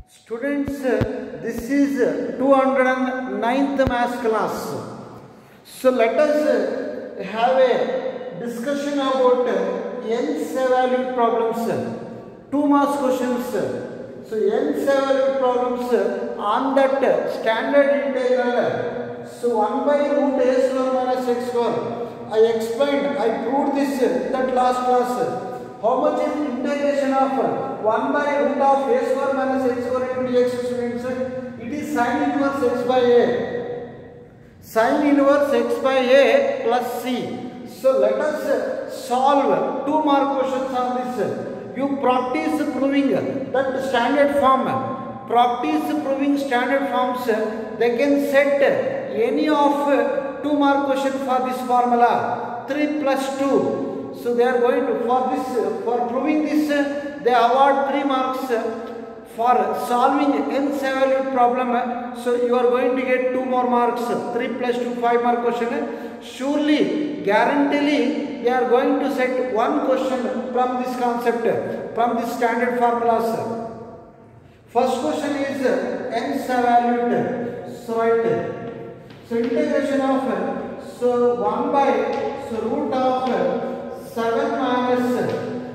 Students, this is 209th maths class. So let us have a discussion about nth valued problems. 2 marks questions. So nth valued problems on that standard integral. So 1 by root a square minus x square. I explained, I proved this that last class. How much is integration of 1 by root of a square minus x square into dx, students? It is sin inverse x by a. Sin inverse x by a plus c. So let us solve 2 mark questions on this. You practice proving that standard form. Practice proving standard forms. They can set any of 2 mark question for this formula. 3 plus 2. So they are going to, for proving this, they award 3 marks for solving nth valued problem. So you are going to get 2 more marks. 3 plus 2, 5 mark question. Surely, guaranteely, they are going to set one question from this concept, from this standard formulas. First question is nth valued. So right. So integration of, so 1 by, so root of 7 minus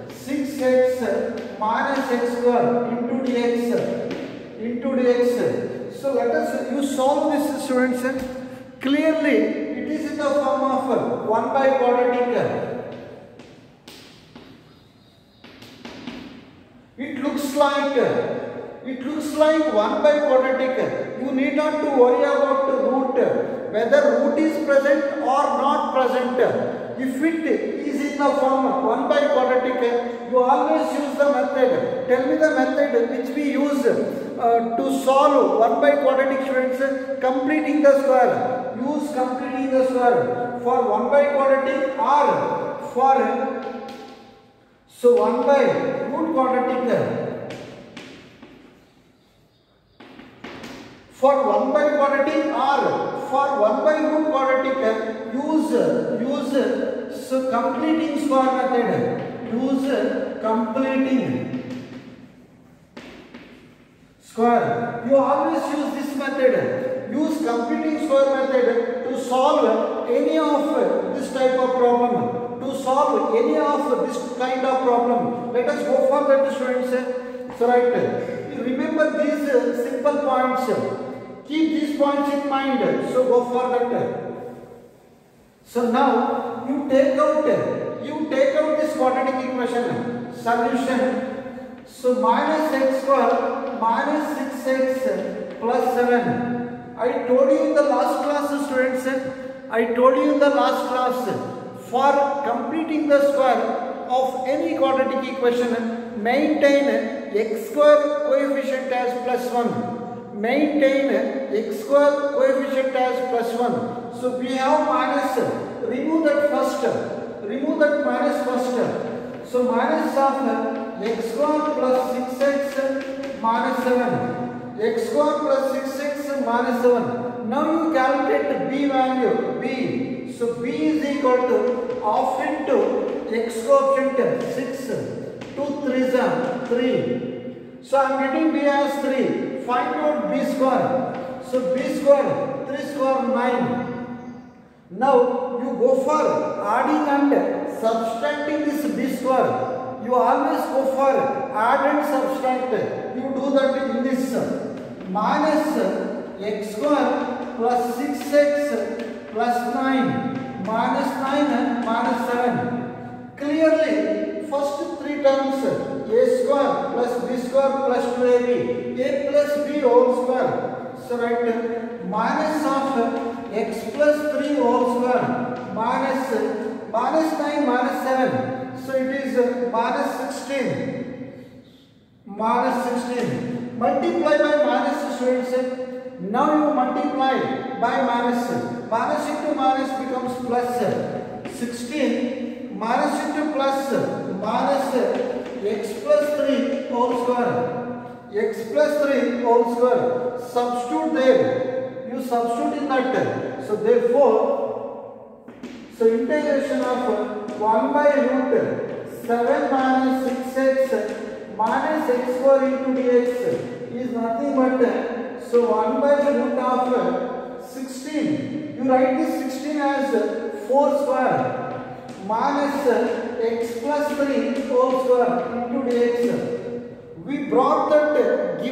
6x minus x square into dx. So let us, you solve this, students. Clearly, it is in the form of 1 by quadratic. It looks like 1 by quadratic. You need not to worry about the root, whether root is present or not present. If it is in the form of 1 by quadratic, you always use the method. Tell me the method which we use to solve 1 by quadratic, students. Completing the square. Use completing the square for 1 by quadratic or for, so 1 by root quadratic. For 1 by quadratic or for 1 by root quadratic, use so completing square method. Use completing square. You always use this method. Use completing square method to solve any of this type of problem. To solve any of this kind of problem. Let us go for that, students. So right. Remember these simple points. Keep these points in mind. So go for that. So now you take out this quadratic equation. Solution. So minus x square minus 6x plus 7. I told you in the last class, students. I told you in the last class, for completing the square of any quadratic equation, maintain x square coefficient as plus 1. Maintain x square coefficient as plus 1. So we have minus. Remove that first. Remove that minus first. So minus of x square plus 6x minus 7. X square plus 6x minus 7. Now you calculate b value. B. So b is equal to half into x coefficient 6. 2 3s are 3. So I am getting b as 3. Find out b square. So b square, 3 square 9. Now you go for adding and subtracting this b square. You always go for add and subtract. You do that in this. Minus x square plus 6x plus 9. Minus 9 minus 7. Clearly, first 3 terms. A square plus b square plus 2ab. A plus b whole square. So right, minus of x plus 3 whole square. Minus 9 minus 7. So it is minus 16. Minus 16. Multiply by minus, students. Now you multiply by minus. Minus into minus becomes plus 16. Minus into plus. Minus x plus 3 whole square. X plus 3 whole square. Substitute there. You substitute in that. So therefore, so integration of 1 by root 7 minus 6x minus x square into dx is none of 16. You write this 16 as 4 square minus x plus 3 whole square into dx. We brought that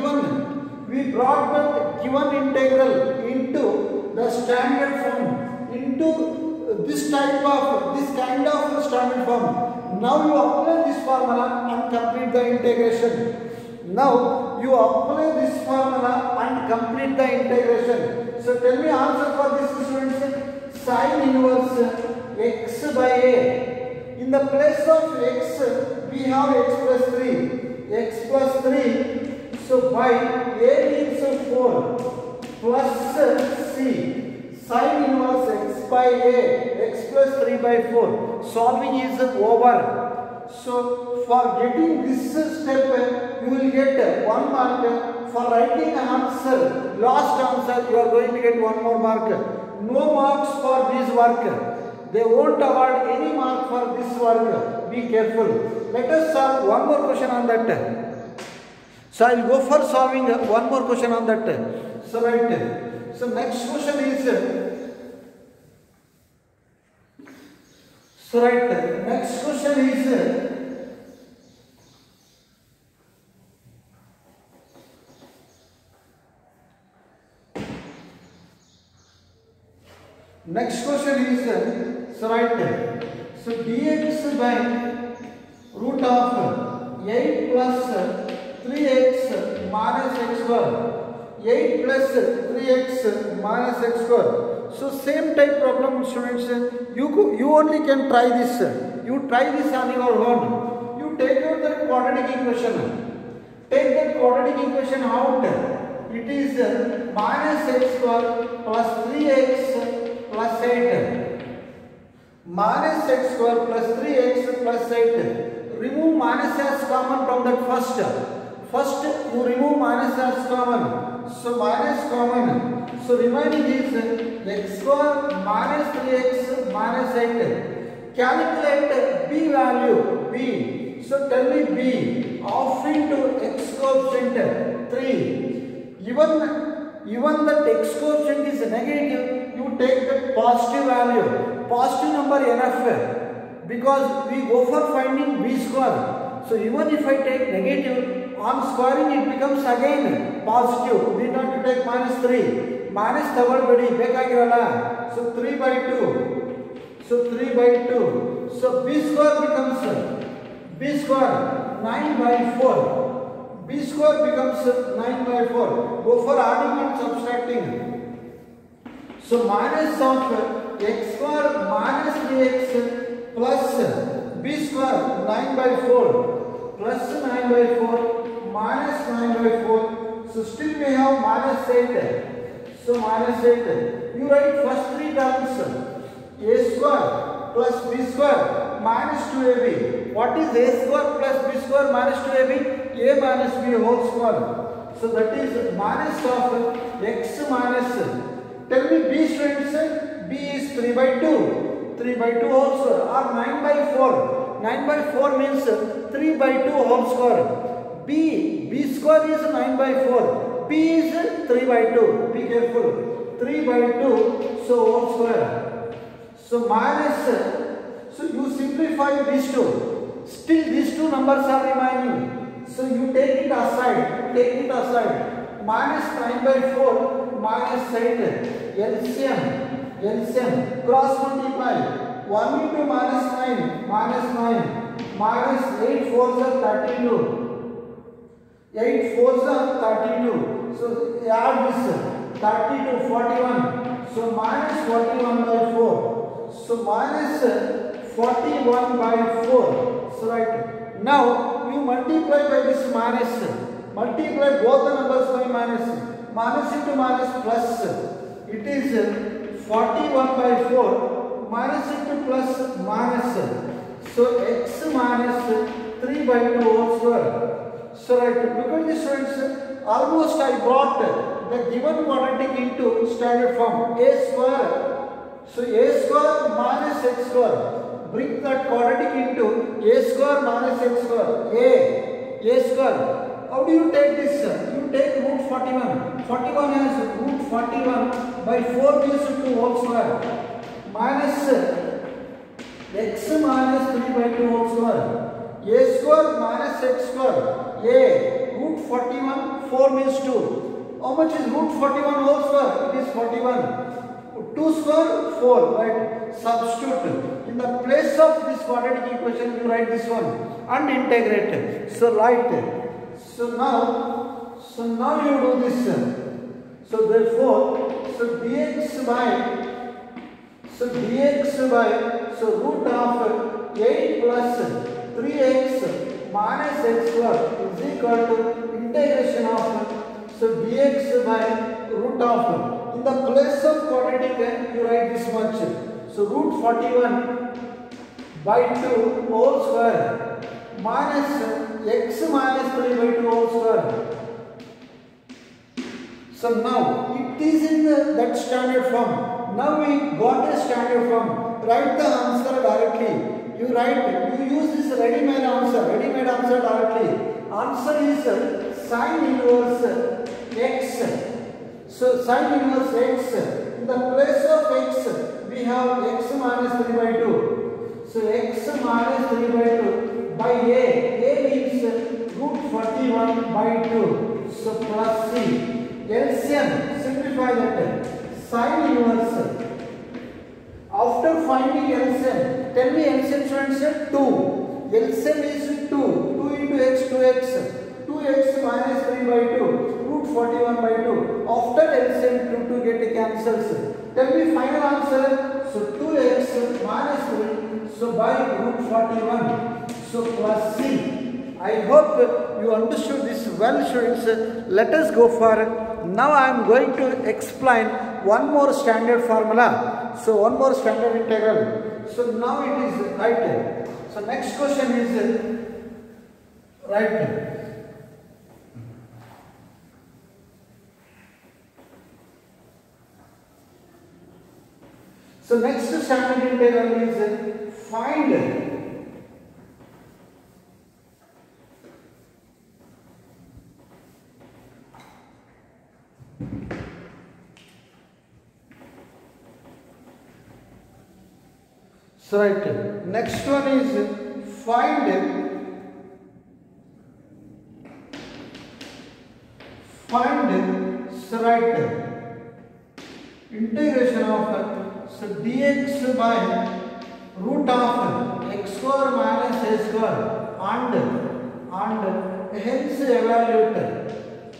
given integral into the standard form, into this kind of standard form. Now you apply this formula and complete the integration. Now you apply this formula and complete the integration. So tell me answer for this, students. Sin inverse x by a. In the place of x, we have x plus 3. X plus 3. So by a means 4 plus c. Sin inverse x by a. X plus 3 by 4. Solving is over. So for getting this step, you will get 1 mark. For writing answer, last answer, you are going to get 1 more mark. No marks for this work. They won't award any mark for this work. Be careful. Let us solve 1 more question on that. So I will go for solving 1 more question on that. So right. So next question is. So right. Next question is. Next question is, so right, so dx by root of 8 plus 3x minus x square, 8 plus 3x minus x square. So same type problem, students, you only can try this, you try this on your own. You take out the quadratic equation, take that quadratic equation out, it is minus x square plus 3x plus 8. Minus x square plus 3x plus 8. Remove minus as common from that first. First you remove minus as common. So minus common. So remaining is x square minus 3x minus 8. Calculate b value. B. So tell me b. Half into x coefficient 3. Even that x coefficient is negative. You take the positive value, positive number enough, because we go for finding b square. So even if I take negative, on squaring it becomes again positive. We don't take minus 3. Minus tagolbedi bekagiralla. So 3 by 2. So 3 by 2. So b square becomes b square 9 by 4. B square becomes 9 by 4. Go for adding and subtracting. So minus of x square minus 3x plus b square 9 by 4 plus 9 by 4 minus 9 by 4. So still we have minus 8. So minus 8. You write first 3 terms. A square plus b square minus 2ab. What is a square plus b square minus 2ab? A minus b whole square. So that is minus of x minus. Tell me b, students. B is 3 by 2. 3 by 2 whole square or 9 by 4. 9 by 4 means 3 by 2 whole square. B square is 9 by 4. B is 3 by 2. Be careful. 3 by 2, so whole square. So minus, so you simplify these two. Still these two numbers are remaining. So you take it aside. Take it aside. Minus 9 by 4. Minus 8, LCM, cross multiply, 1 into minus 9, minus 8 fours are 32, 8 fours are 32, so add this, 32, 41, so minus 41 by 4, so minus 41 by 4, so right, now you multiply by this minus, multiply both the numbers by minus. Minus into minus plus, it is 41 by 4, minus into plus minus, so x minus 3 by 2 whole square. So right, look at this, students, almost I brought the given quadratic into standard form, a square. So a square minus x square, bring that quadratic into a square minus x square, a square. How do you take this? You take root 40 41. 41 has root 41 by 4 means 2 whole square minus x minus 3 by 2 whole square. A square minus x square. A root 41 4 means 2. How much is root 41 whole square? It is 41. 2 square 4, right? Substitute. In the place of this quadratic equation, you write this one and integrate it. So write it. So now you do this. So therefore, dx by root of 8 plus 3x minus x square is equal to integration of dx by root of, in the place of quadratic you write this much. So root 41 by 2 whole square minus x minus 3 by 2 whole square. So now it is in that standard form. Now we got a standard form. Write the answer directly. You use this ready-made answer directly. Answer is sine inverse x. So sine inverse x. In the place of x, we have x minus 3 by 2. So x minus 3 by 2 by a. A means root 41 by 2. So plus c. LCM, simplify that. Sine inverse. After finding LCM, tell me LCM students 2. LCM is 2. 2 into x, 2x. 2x minus 3 by 2. Root 41 by 2. After LCM, 2 get cancels. Tell me final answer. So 2x minus 3. So by root 41. So plus c. I hope you understood this well, students. Let us go for. Now I am going to explain one more standard formula. So one more standard integral. So now it is right. So next question is right. So next standard integral is find so right. Next one is find so right integration of dx by root of x square minus a square and hence evaluate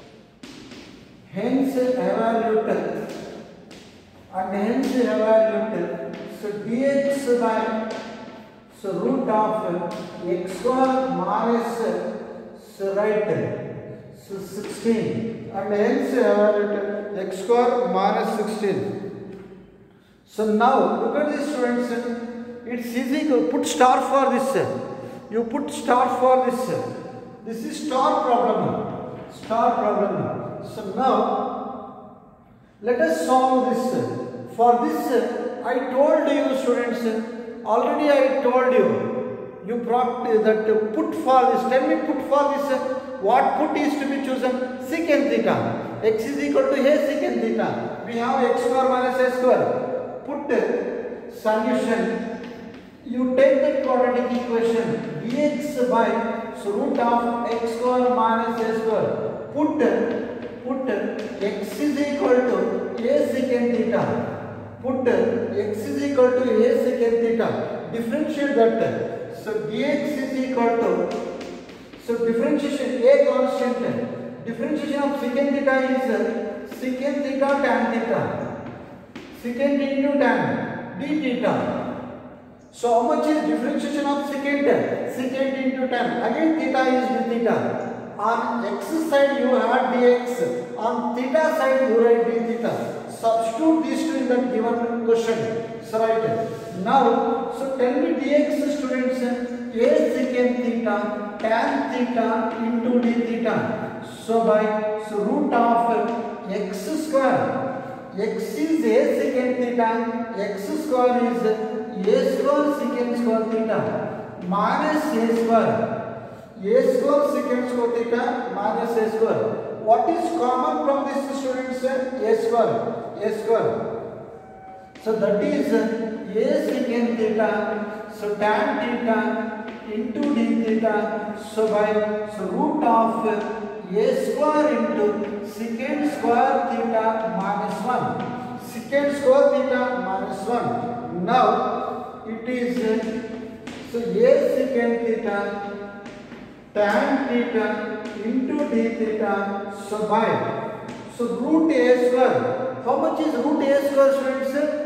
so dx by root of x square minus so right so 16 and hence evaluate x square minus 16. So now look at this, students. It's easy to put star for this. You put star for this. This is star problem. So now let us solve this. For this I told you, students. Already I told you. You practice that put for this. Tell me put for this. What put is to be chosen? Secant theta. X is equal to a secant theta. We have x square minus a square. Put solution. You take the quadratic equation dx by root of x square minus a square. Put x is equal to a secant theta. Put x is equal to a secant theta. Differentiate that. So dx is equal to differentiation a constant. Differentiation of secant theta is secant theta tan theta. Secant into tan d theta. So how much is differentiation of secant? Secant into tan. Again theta is d theta. On x side you have dx. On theta side you write d theta. Substitute these two in the given question. So right. Now so tell me dx, students. A secant theta tan theta into d theta. So by root of x square. X is a secant theta, x square is a square secant square theta minus a square secant square theta minus a square. What is common from this, students? A square. A square. So that is a secant theta. So tan theta into d theta. So root of a square into secant square theta minus 1. Secant square theta minus 1. Now it is so a secant theta tan theta into d theta. So root a square. How much is root a square, students?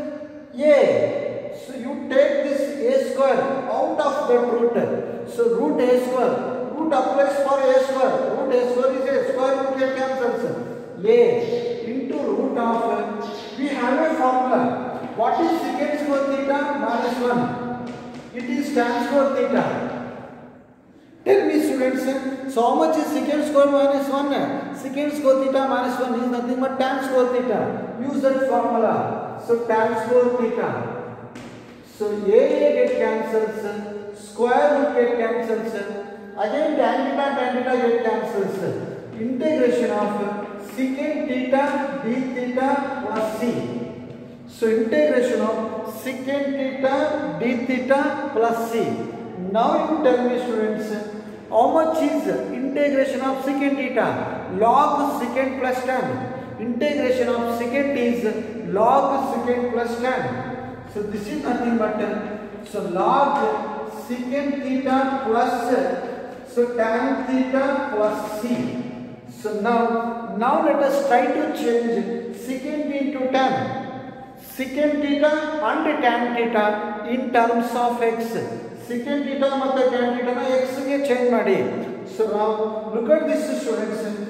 A. So you take this a square out of that root. So root a square. Root applies for a square. Root a square is a square root get cancels. A into root of. We have a formula. What is secant square theta minus 1? It is tan square theta. Tell me, students, so how much is secant square minus 1? Secant square theta minus 1 is nothing but tan square theta. Use that formula. So tan square theta. So a get cancels, square root get cancels, again tan theta get cancels. Integration of secant theta d theta plus c. So integration of secant theta d theta plus c. Now you tell me, students, how much is integration of secant theta? Log secant plus tan. Integration of secant is log secant plus tan. So this is nothing but so log secant theta plus so tan theta plus c. So now let us try to change secant into tan. Secant theta and tan theta in terms of x. Secant theta and tan theta na x ge change madi. So now look at this, students.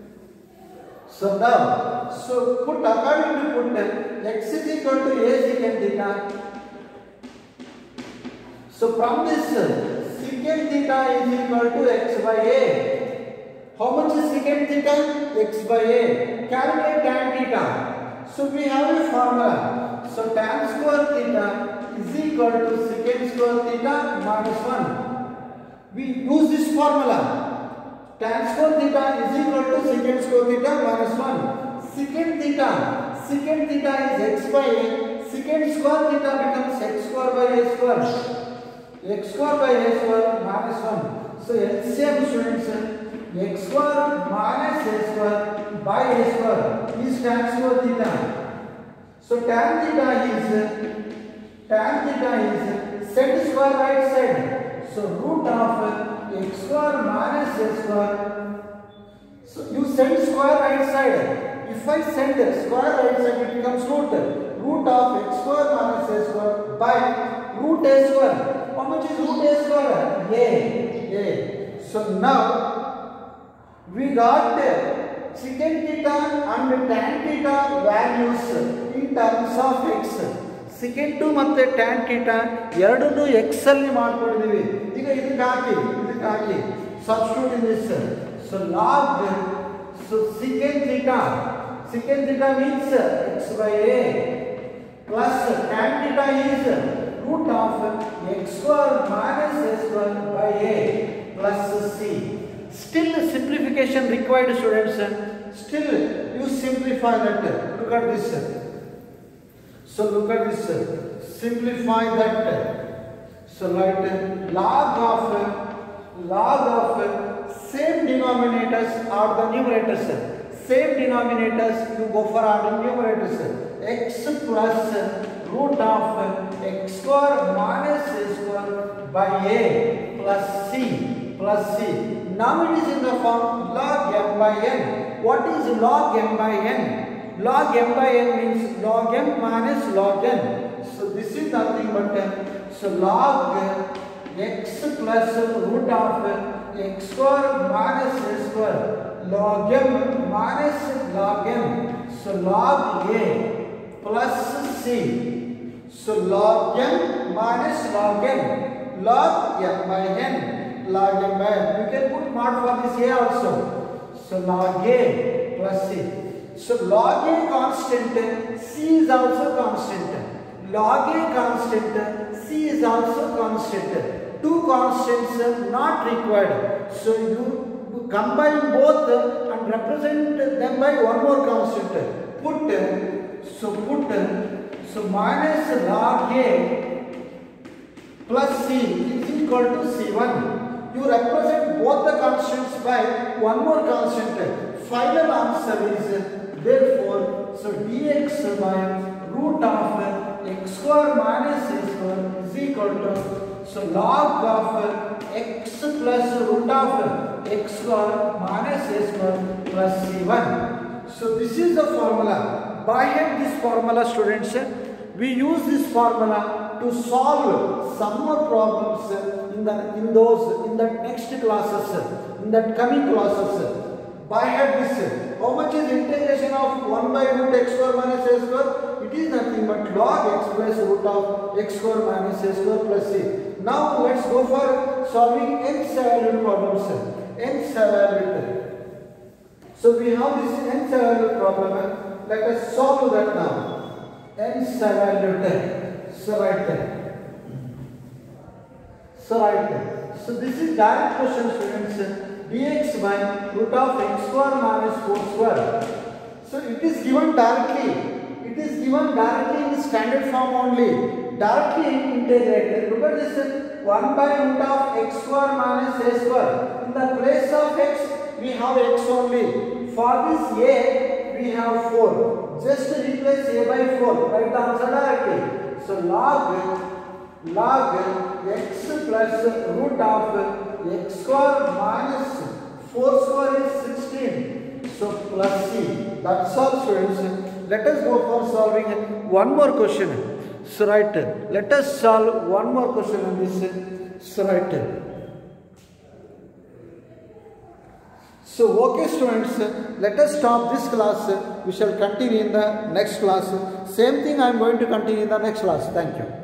So now, so put according to put x is equal to a secant theta. So from this secant theta is equal to x by a. How much is secant theta? X by a. Calculate tan theta. So we have a formula. So tan square theta is equal to secant square theta minus 1. We use this formula. Tan square theta is equal to secant square theta minus 1. Secant theta is x by a. Secant square theta becomes x square by a square. X square by a square minus 1. So LCM, students, x square minus a square by a square is tan square theta. So tan theta is set square right side. So root of x square minus a square. So you send square right side. If I send square right side, it becomes root of x square minus a square by root a square. How much is root a square? A. So now we got secant theta and tan theta values in terms of x. Secant ಮತ್ತು tan theta ಎರಡನ್ನೂ x ಅಲ್ಲಿ ಮಾಡ್ಕೊಂಡಿದ್ದೀವಿ. ಈಗ ಇದಕ್ಕೆ ಹಾಕಿ substitute in this. So log secant theta means x by a plus tan theta is root of x square minus a square by a plus c. Still simplification required, students. Still you simplify that. Look at this. So look at this. Simplify that. So like log of same denominators are the numerators. Same denominators you go for adding numerators. X plus root of x square minus a square by a plus c. Now it is in the form log m by n. What is log m by n? Log m by n means log m minus log n. So this is nothing but so log x plus root of x square minus a square log m minus log n. So log a plus c. So log m minus log n. Log m by n. Log m by n. You can put mod for this a also. So log a plus c. So log a constant, c is also constant. Log a constant, c is also constant. Two constants not required. So you combine both and represent them by one more constant. Put minus log A plus C is equal to C1. You represent both the constants by one more constant. Final answer is therefore, so dx by root of x square minus a square is equal to, so log of x plus root of x square minus a square plus c1. So this is the formula. By hand this formula, students, we use this formula to solve some more problems in the next classes, in the coming classes. By hand this, how much is integration of 1 by root x square minus a square? It is nothing but log x plus root of x square minus a square plus c. Now let's go for solving nth valued problems. Nth valued. So we have this nth valued problem. Let us solve that now. Nth valued. So right there. So this is direct question, students. Dx by root of x square minus 4 square. So it is given directly. It is given directly in standard form only. Directly integrated. Look at this. 1 by root of x square minus a square. In the place of x, we have x only. For this a, we have 4. Just replace a by 4. Write the answer directly. So log x plus root of x square minus 4 square is 16. So plus c. That's all, students. Let us go for solving one more question. So right, let us solve one more question on this. So right. So okay, students, let us stop this class. We shall continue in the next class. Same thing I am going to continue in the next class. Thank you.